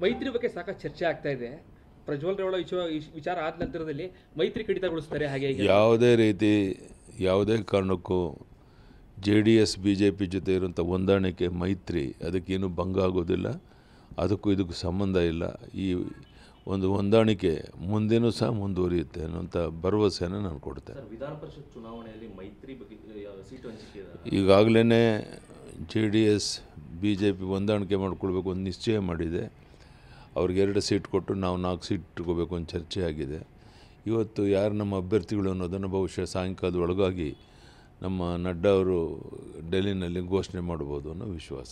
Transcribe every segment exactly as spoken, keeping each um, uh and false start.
ಮೈತ್ರಿ ಬಗ್ಗೆ ಸಾಕಷ್ಟು ಚರ್ಚೆ ಆಗ್ತಾ ಇದೆ. ಪ್ರಜ್ವಲ್ ರೇವಣ್ಣ ವಿಚಾರ ವಿಚಾರ ಆದ ನಂತರದಲ್ಲಿ ಮೈತ್ರಿ ಕಡಿತಗೊಳಿಸ್ತಾರೆ. ಹಾಗೆ ಯಾವುದೇ ರೀತಿ ಯಾವುದೇ ಕಾರಣಕ್ಕೂ J D S B J P ಜೊತೆ ಇರುವಂಥ ಹೊಂದಾಣಿಕೆ ಮೈತ್ರಿ ಅದಕ್ಕೇನು ಭಂಗ ಆಗೋದಿಲ್ಲ. ಅದಕ್ಕೂ ಇದಕ್ಕೂ ಸಂಬಂಧ ಇಲ್ಲ. ಈ ಒಂದು ಹೊಂದಾಣಿಕೆ ಮುಂದೇನೂ ಸಹ ಮುಂದುವರಿಯುತ್ತೆ ಅನ್ನೋಂಥ ಭರವಸೆಯನ್ನು ನಾನು ಕೊಡ್ತೇನೆ. ವಿಧಾನ ಪರಿಷತ್ ಚುನಾವಣೆಯಲ್ಲಿ ಮೈತ್ರಿ ಬಗ್ಗೆ ಸೀಟು ಹಂಚಿಕೆ ಈಗಾಗಲೇ J D S B J P ಹೊಂದಾಣಿಕೆ ಮಾಡಿಕೊಳ್ಬೇಕು ಒಂದು ನಿಶ್ಚಯ ಮಾಡಿದೆ. ಅವ್ರಿಗೆ ಎರಡು ಸೀಟ್ ಕೊಟ್ಟು ನಾವು ನಾಲ್ಕು ಸೀಟ್ ಇಟ್ಕೋಬೇಕು ಅಂತ ಚರ್ಚೆ ಆಗಿದೆ. ಇವತ್ತು ಯಾರು ನಮ್ಮ ಅಭ್ಯರ್ಥಿಗಳು ಅನ್ನೋದನ್ನು ಬಹುಶಃ ಸಾಯಂಕಾಲದ ಒಳಗಾಗಿ ನಮ್ಮ ನಡ್ಡಾ ಅವರು ಡೆಲ್ಲಿನಲ್ಲಿ ಘೋಷಣೆ ಮಾಡ್ಬೋದು ಅನ್ನೋ ವಿಶ್ವಾಸ.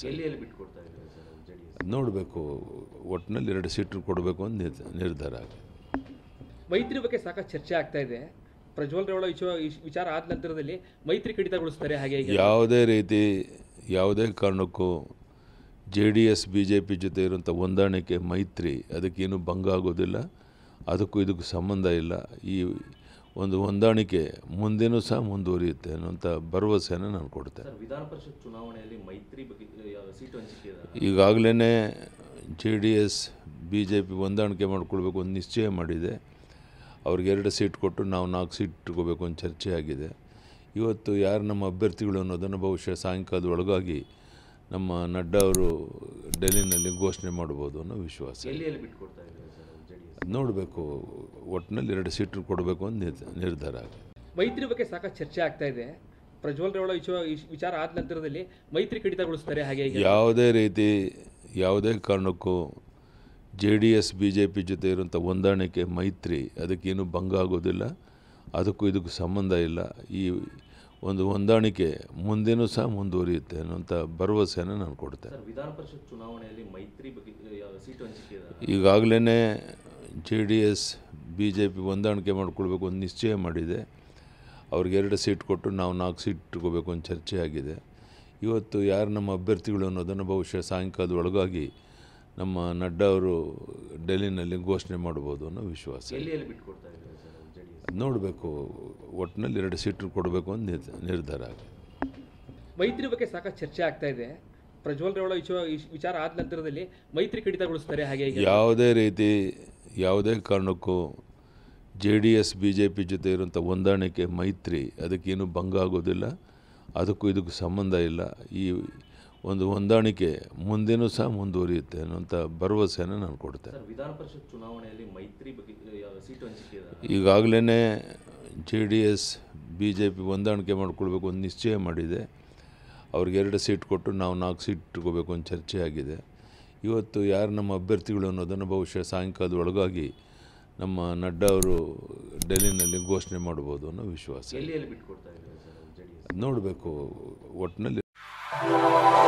ನೋಡಬೇಕು, ಒಟ್ಟಿನಲ್ಲಿ ಎರಡು ಸೀಟು ಕೊಡಬೇಕು ಅಂತ ನಿರ್ಧಾರ ಆಗಿದೆ. ಮೈತ್ರಿ ಬಗ್ಗೆ ಸಾಕಷ್ಟು ಚರ್ಚೆ ಆಗ್ತಾ ಇದೆ. ಪ್ರಜ್ವಲ್ ರೇವಣ್ಣ ವಿಚಾರ ವಿಚಾರ ಆದ ನಂತರದಲ್ಲಿ ಮೈತ್ರಿ ಕಡಿತಗೊಳಿಸ್ತಾರೆ. ಹಾಗೆ ಯಾವುದೇ ರೀತಿ ಯಾವುದೇ ಕಾರಣಕ್ಕೂ J D S B J P ಜೊತೆ ಇರುವಂಥ ಹೊಂದಾಣಿಕೆ ಮೈತ್ರಿ ಅದಕ್ಕೇನು ಭಂಗ ಆಗೋದಿಲ್ಲ. ಅದಕ್ಕೂ ಇದಕ್ಕೂ ಸಂಬಂಧ ಇಲ್ಲ. ಈ ಒಂದು ಹೊಂದಾಣಿಕೆ ಮುಂದೇನೂ ಸಹ ಮುಂದುವರಿಯುತ್ತೆ ಅನ್ನೋಂಥ ಭರವಸೆಯನ್ನು ನಾನು ಕೊಡ್ತೇನೆ. ವಿಧಾನ ಪರಿಷತ್ ಚುನಾವಣೆಯಲ್ಲಿ ಮೈತ್ರಿ ಬಗ್ಗೆ ಸೀಟು ಹಂಚಿಕೆ ಈಗಾಗಲೇ J D S B J P ಹೊಂದಾಣಿಕೆ ಮಾಡಿಕೊಳ್ಬೇಕು ಒಂದು ನಿಶ್ಚಯ ಮಾಡಿದೆ. ಅವ್ರಿಗೆ ಎರಡು ಸೀಟ್ ಕೊಟ್ಟು ನಾವು ನಾಲ್ಕು ಸೀಟ್ ಇಟ್ಕೋಬೇಕು ಅಂತ ಚರ್ಚೆ ಆಗಿದೆ. ಇವತ್ತು ಯಾರು ನಮ್ಮ ಅಭ್ಯರ್ಥಿಗಳು ಅನ್ನೋದನ್ನು ಬಹುಶಃ ಸಾಯಂಕಾಲದ ಒಳಗಾಗಿ ನಮ್ಮ ನಡ್ಡಾ ಅವರು ಡೆಲ್ಲಿನಲ್ಲಿ ಘೋಷಣೆ ಮಾಡ್ಬೋದು ಅನ್ನೋ ವಿಶ್ವಾಸ. ನೋಡಬೇಕು, ಒಟ್ಟಿನಲ್ಲಿ ಎರಡು ಸೀಟು ಕೊಡಬೇಕು ಅಂತ ನಿರ್ಧಾರ ಆಗಿದೆ. ಮೈತ್ರಿ ಬಗ್ಗೆ ಸಾಕಷ್ಟು ಚರ್ಚೆ ಆಗ್ತಾ ಇದೆ. ಪ್ರಜ್ವಲ್ ರೇವಣ್ಣ ವಿಚಾರ ವಿಚಾರ ಆದ ನಂತರದಲ್ಲಿ ಮೈತ್ರಿ ಕಡಿತಗೊಳಿಸ್ತಾರೆ. ಹಾಗೆ ಯಾವುದೇ ರೀತಿ ಯಾವುದೇ ಕಾರಣಕ್ಕೂ J D S B J P ಜೊತೆ ಇರುವಂಥ ಹೊಂದಾಣಿಕೆ ಮೈತ್ರಿ ಅದಕ್ಕೇನು ಭಂಗ ಆಗೋದಿಲ್ಲ. ಅದಕ್ಕೂ ಇದಕ್ಕೂ ಸಂಬಂಧ ಇಲ್ಲ. ಈ ಒಂದು ಹೊಂದಾಣಿಕೆ ಮುಂದೇನೂ ಸಹ ಮುಂದುವರಿಯುತ್ತೆ ಅನ್ನೋಂಥ ಭರವಸೆಯನ್ನು ನಾನು ಕೊಡ್ತೇನೆ. ವಿಧಾನ ಪರಿಷತ್ ಚುನಾವಣೆಯಲ್ಲಿ ಮೈತ್ರಿ ಬಗ್ಗೆ ಸೀಟು ಹಂಚಿಕೆ ಈಗಾಗಲೇ J D S B J P ಹೊಂದಾಣಿಕೆ ಮಾಡಿಕೊಳ್ಬೇಕು ಒಂದು ನಿಶ್ಚಯ ಮಾಡಿದೆ. ಅವ್ರಿಗೆ ಎರಡು ಸೀಟ್ ಕೊಟ್ಟು ನಾವು ನಾಲ್ಕು ಸೀಟ್ ಇಟ್ಕೋಬೇಕು ಅಂತ ಚರ್ಚೆ ಆಗಿದೆ. ಇವತ್ತು ಯಾರು ನಮ್ಮ ಅಭ್ಯರ್ಥಿಗಳು ಅನ್ನೋದನ್ನು ಬಹುಶಃ ಸಾಯಂಕಾಲದ ಒಳಗಾಗಿ ನಮ್ಮ ನಡ್ಡಾ ಅವರು ಡೆಲ್ಲಿನಲ್ಲಿ ಘೋಷಣೆ ಮಾಡ್ಬೋದು ಅನ್ನೋ ವಿಶ್ವಾಸ. ನೋಡಬೇಕು, ಒಟ್ಟಿನಲ್ಲಿ ಎರಡು ಸೀಟು ಕೊಡಬೇಕು ಅಂತ ನಿರ್ಧಾರ ಆಗಿದೆ. ಮೈತ್ರಿ ಬಗ್ಗೆ ಸಾಕಷ್ಟು ಚರ್ಚೆ ಆಗ್ತಾ ಇದೆ. ಪ್ರಜ್ವಲ್ ರೇವಣ್ಣ ವಿಚಾರ ವಿಚಾರ ಆದ ನಂತರದಲ್ಲಿ ಮೈತ್ರಿ ಕಡಿತಗೊಳಿಸ್ತಾರೆ. ಹಾಗೆ ಯಾವುದೇ ರೀತಿ ಯಾವುದೇ ಕಾರಣಕ್ಕೂ J D S B J P ಜೊತೆ ಇರುವಂಥ ಹೊಂದಾಣಿಕೆ ಮೈತ್ರಿ ಅದಕ್ಕೇನು ಭಂಗ ಆಗೋದಿಲ್ಲ. ಅದಕ್ಕೂ ಇದಕ್ಕೂ ಸಂಬಂಧ ಇಲ್ಲ. ಈ ಒಂದು ಹೊಂದಾಣಿಕೆ ಮುಂದೇನೂ ಸಹ ಮುಂದುವರಿಯುತ್ತೆ ಅನ್ನೋಂಥ ಭರವಸೆಯನ್ನು ನಾನು ಕೊಡ್ತೇನೆ. ವಿಧಾನ ಪರಿಷತ್ ಚುನಾವಣೆಯಲ್ಲಿ ಮೈತ್ರಿ ಬಗ್ಗೆ ಸೀಟು ಹಂಚಿಕೆ ಈಗಾಗಲೇ J D S B J P ಹೊಂದಾಣಿಕೆ ಮಾಡಿಕೊಳ್ಬೇಕು ಒಂದು ನಿಶ್ಚಯ ಮಾಡಿದೆ. ಅವ್ರಿಗೆ ಎರಡು ಸೀಟ್ ಕೊಟ್ಟು ನಾವು ನಾಲ್ಕು ಸೀಟ್ ಇಟ್ಕೋಬೇಕು ಅಂತ ಚರ್ಚೆ ಆಗಿದೆ. ಇವತ್ತು ಯಾರು ನಮ್ಮ ಅಭ್ಯರ್ಥಿಗಳು ಅನ್ನೋದನ್ನು ಬಹುಶಃ ಸಾಯಂಕಾಲದ ಒಳಗಾಗಿ ನಮ್ಮ ನಡ್ಡಾ ಅವರು ಡೆಲ್ಲಿನಲ್ಲಿ ಘೋಷಣೆ ಮಾಡ್ಬೋದು ಅನ್ನೋ ವಿಶ್ವಾಸ. ಬಿಟ್ಕೊಡ್ತಾ ಇದ್ದಾರೆ ನೋಡಬೇಕು, ಒಟ್ಟಿನಲ್ಲಿ